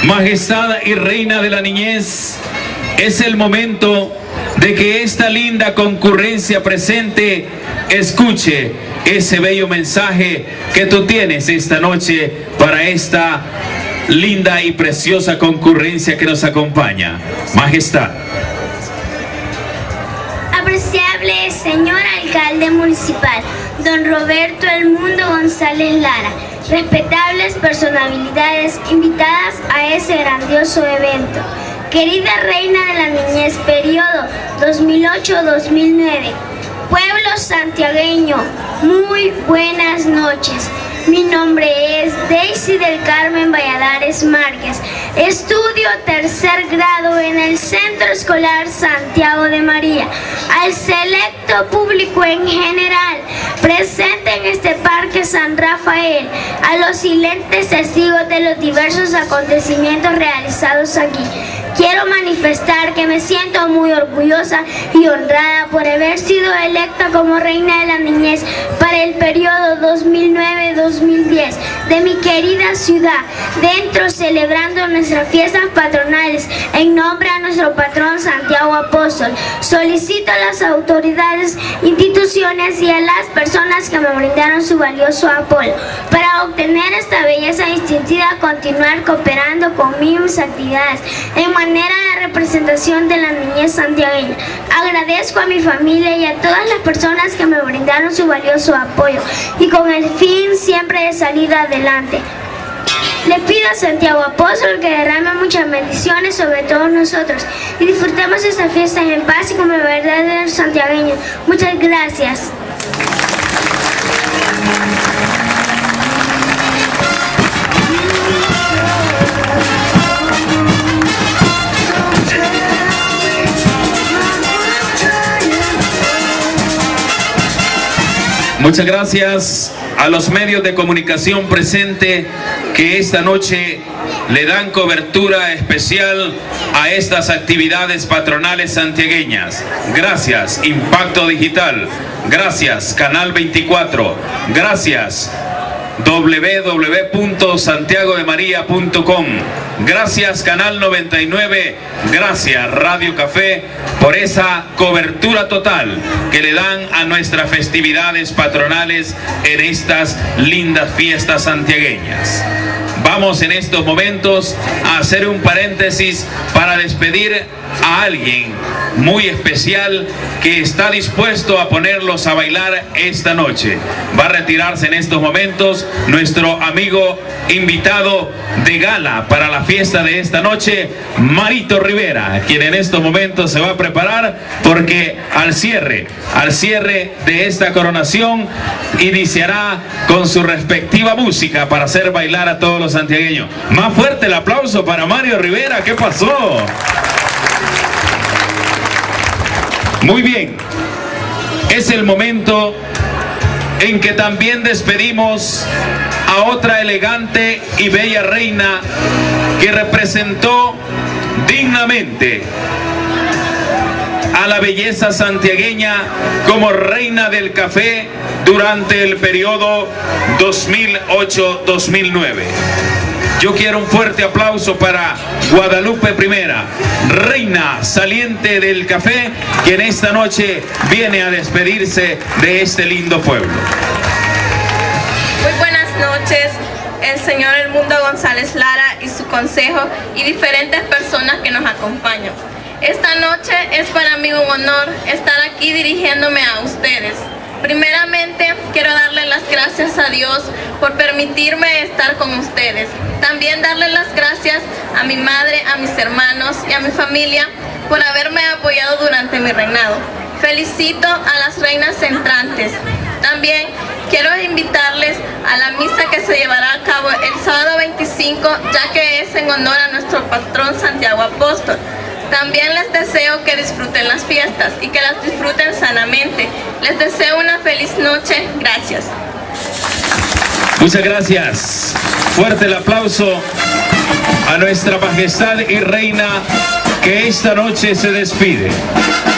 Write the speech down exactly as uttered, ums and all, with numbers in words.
Majestad y Reina de la Niñez, es el momento de que esta linda concurrencia presente escuche ese bello mensaje que tú tienes esta noche para esta linda y preciosa concurrencia que nos acompaña. Majestad. Apreciable señor alcalde municipal, don Roberto El Mundo González Lara, respetables personalidades invitadas a ese grandioso evento, querida reina de la niñez, periodo dos mil ocho a dos mil nueve, pueblo santiagueño, muy buenas noches. Mi nombre es Daisy del Carmen Valladares Márquez. Estudio tercer grado en el Centro Escolar Santiago de María. Al selecto público en general presente en este Parque San Rafael, a los silentes testigos de los diversos acontecimientos realizados aquí, quiero manifestar que me siento muy orgullosa y honrada por haber sido electa como reina de la niñez para el periodo dos mil nueve a dos mil diez de mi querida ciudad, dentro celebrando nuestras fiestas patronales en nombre a nuestro patrón Santiago Apóstol. Solicito a las autoridades, instituciones y a las personas que me brindaron su valioso apoyo para obtener esta belleza distintiva, continuar cooperando conmigo en mis actividades en manera de representación de la niñez santiagueña. Agradezco a mi familia y a todas las personas que me brindaron su valioso apoyo y con el fin siempre de salir adelante. Le pido a Santiago Apóstol que derrame muchas bendiciones sobre todos nosotros y disfrutemos estas fiestas en paz y como verdaderos santiagueños. Muchas gracias. Muchas gracias a los medios de comunicación presentes que esta noche le dan cobertura especial a estas actividades patronales santiagueñas. Gracias, Impacto Digital. Gracias, Canal veinticuatro. Gracias, doble u doble u doble u punto santiago de maría punto com. Gracias, Canal noventa y nueve. Gracias, Radio Café, por esa cobertura total que le dan a nuestras festividades patronales en estas lindas fiestas santiagueñas. Vamos en estos momentos a hacer un paréntesis para despedir a alguien muy especial que está dispuesto a ponerlos a bailar esta noche. Va a retirarse en estos momentos nuestro amigo invitado de gala para la fiesta de esta noche, Marito Rivera, quien en estos momentos se va a preparar porque al cierre, al cierre de esta coronación iniciará con su respectiva música para hacer bailar a todos los santiagueños. Más fuerte el aplauso para Mario Rivera. ¿Qué pasó? Muy bien, es el momento en que también despedimos a otra elegante y bella reina que representó dignamente a la belleza santiagueña como reina del café durante el periodo dos mil ocho a dos mil nueve. Yo quiero un fuerte aplauso para Guadalupe Primera, reina saliente del café, quien esta noche viene a despedirse de este lindo pueblo. Muy buenas noches, el señor El Mundo González Lara y su consejo y diferentes personas que nos acompañan. Esta noche es para mí un honor estar aquí dirigiéndome a ustedes. Primeramente, quiero darle las gracias a Dios por permitirme estar con ustedes. También darle las gracias a mi madre, a mis hermanos y a mi familia por haberme apoyado durante mi reinado. Felicito a las reinas entrantes. También quiero invitarles a la misa que se llevará a cabo el sábado veinticinco, ya que es en honor a nuestro patrón Santiago Apóstol. También les deseo que disfruten las fiestas y que las disfruten sanamente. Les deseo una feliz noche. Gracias. Muchas gracias. Fuerte el aplauso a nuestra majestad y reina que esta noche se despide.